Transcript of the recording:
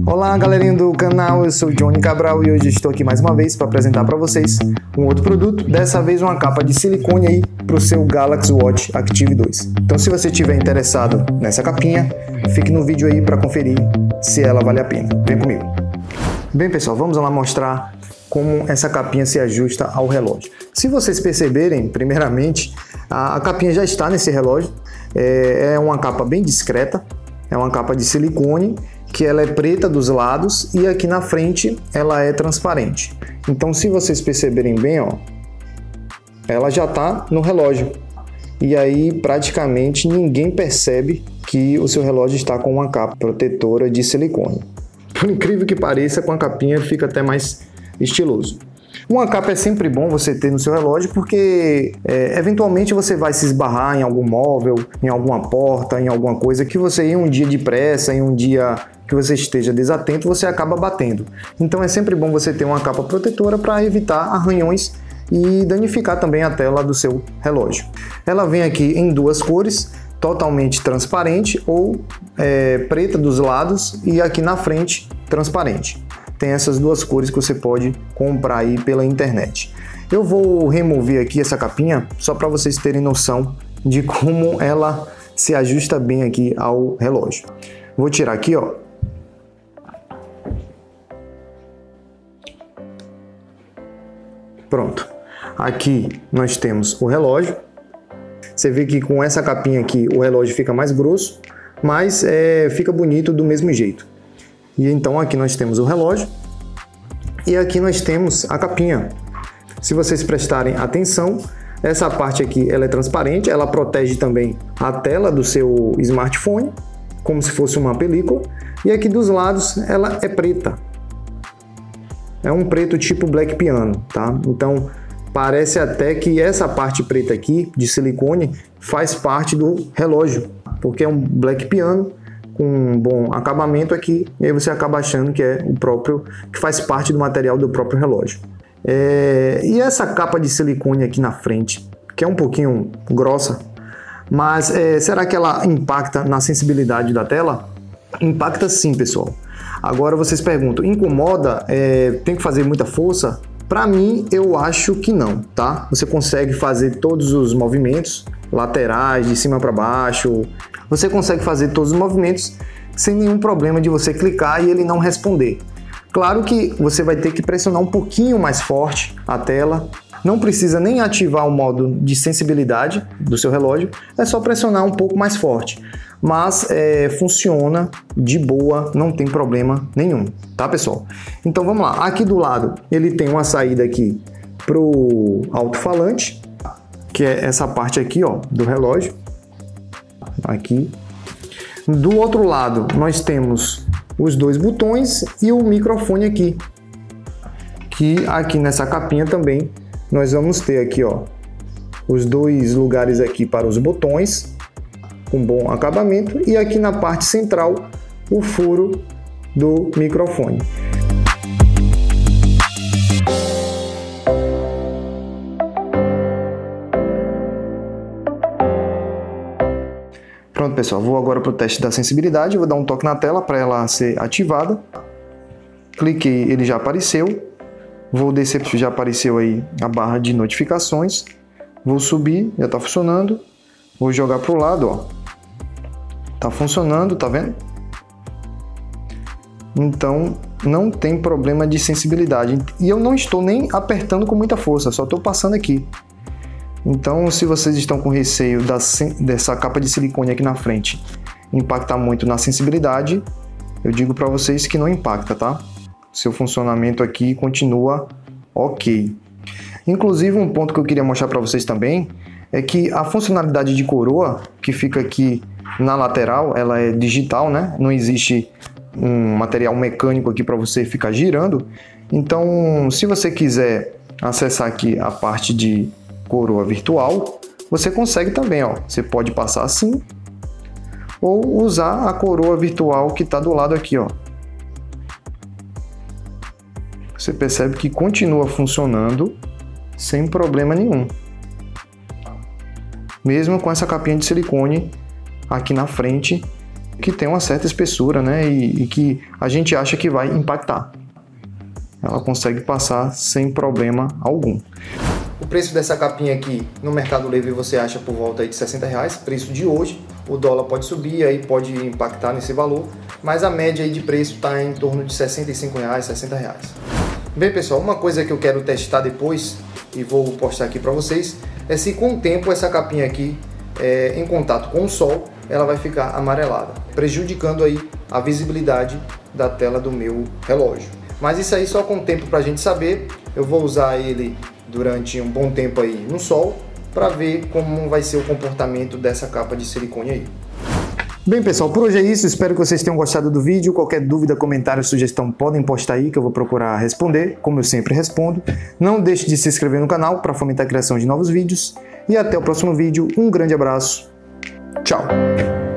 Olá galerinha do canal, eu sou o Johnny Cabral e hoje estou aqui mais uma vez para apresentar para vocês um outro produto, dessa vez uma capa de silicone aí para o seu Galaxy Watch Active 2. Então se você estiver interessado nessa capinha, fique no vídeo aí para conferir se ela vale a pena. Vem comigo. Bem pessoal, vamos lá mostrar como essa capinha se ajusta ao relógio. Se vocês perceberem, primeiramente, a capinha já está nesse relógio, é uma capa bem discreta, é uma capa de silicone, que ela é preta dos lados e aqui na frente ela é transparente. Então se vocês perceberem bem, ó, ela já está no relógio e aí praticamente ninguém percebe que o seu relógio está com uma capa protetora de silicone. Por incrível que pareça, com a capinha fica até mais estiloso. Uma capa é sempre bom você ter no seu relógio porque eventualmente você vai se esbarrar em algum móvel, em alguma porta, em alguma coisa que você em um dia de pressa, em um dia que você esteja desatento, você acaba batendo. Então é sempre bom você ter uma capa protetora para evitar arranhões e danificar também a tela do seu relógio. Ela vem aqui em duas cores, totalmente transparente ou preta dos lados e aqui na frente transparente. Tem essas duas cores que você pode comprar aí pela internet. Eu vou remover aqui essa capinha só para vocês terem noção de como ela se ajusta bem aqui ao relógio. Vou tirar aqui, ó. Pronto. Aqui nós temos o relógio. Você vê que com essa capinha aqui o relógio fica mais grosso, mas fica bonito do mesmo jeito. E então aqui nós temos o relógio e aqui nós temos a capinha. Se vocês prestarem atenção, essa parte aqui ela é transparente, ela protege também a tela do seu smartphone, como se fosse uma película. E aqui dos lados ela é preta. É um preto tipo Black Piano, tá? Então parece até que essa parte preta aqui de silicone faz parte do relógio, porque é um Black Piano com um bom acabamento aqui, e aí você acaba achando que é o próprio, que faz parte do material do próprio relógio. E essa capa de silicone aqui na frente, que é um pouquinho grossa, mas será que ela impacta na sensibilidade da tela? Impacta sim, pessoal. Agora vocês perguntam, incomoda? Tem que fazer muita força? Para mim, eu acho que não, tá? Você consegue fazer todos os movimentos laterais, de cima para baixo. Você consegue fazer todos os movimentos sem nenhum problema de você clicar e ele não responder. Claro que você vai ter que pressionar um pouquinho mais forte a tela. Não precisa nem ativar o modo de sensibilidade do seu relógio. É só pressionar um pouco mais forte. Mas funciona de boa, não tem problema nenhum, tá pessoal? Então vamos lá. Aqui do lado ele tem uma saída aqui para o alto-falante, que é essa parte aqui, ó, do relógio. Aqui. Do outro lado nós temos os dois botões e o microfone aqui, que aqui nessa capinha também nós vamos ter aqui, ó, os dois lugares aqui para os botões com bom acabamento e aqui na parte central o furo do microfone. Pronto pessoal, vou agora para o teste da sensibilidade, vou dar um toque na tela para ela ser ativada. Cliquei, ele já apareceu. Vou descer, já apareceu aí a barra de notificações. Vou subir, já está funcionando. Vou jogar para o lado, ó. Tá funcionando, tá vendo? Então não tem problema de sensibilidade. E eu não estou nem apertando com muita força, só estou passando aqui. Então, se vocês estão com receio dessa capa de silicone aqui na frente impactar muito na sensibilidade, eu digo para vocês que não impacta, tá? Seu funcionamento aqui continua ok. Inclusive, um ponto que eu queria mostrar para vocês também é que a funcionalidade de coroa, que fica aqui na lateral, ela é digital, né? Não existe um material mecânico aqui para você ficar girando. Então, se você quiser acessar aqui a parte de coroa virtual, você consegue também, ó. Você pode passar assim ou usar a coroa virtual que está do lado aqui, ó. Você percebe que continua funcionando sem problema nenhum, mesmo com essa capinha de silicone aqui na frente que tem uma certa espessura, né, e que a gente acha que vai impactar. Ela consegue passar sem problema algum. O preço dessa capinha aqui no Mercado Livre você acha por volta aí de R$60, preço de hoje. O dólar pode subir, aí pode impactar nesse valor, mas a média aí de preço está em torno de R$65, R$60. Bem, pessoal, uma coisa que eu quero testar depois e vou postar aqui para vocês é se com o tempo essa capinha aqui, em contato com o sol, ela vai ficar amarelada, prejudicando aí a visibilidade da tela do meu relógio. Mas isso aí só com o tempo para a gente saber. Eu vou usar ele durante um bom tempo aí no sol para ver como vai ser o comportamento dessa capa de silicone aí. Bem, pessoal, por hoje é isso. Espero que vocês tenham gostado do vídeo. Qualquer dúvida, comentário, sugestão, podem postar aí que eu vou procurar responder, como eu sempre respondo. Não deixe de se inscrever no canal para fomentar a criação de novos vídeos. E até o próximo vídeo. Um grande abraço. Tchau!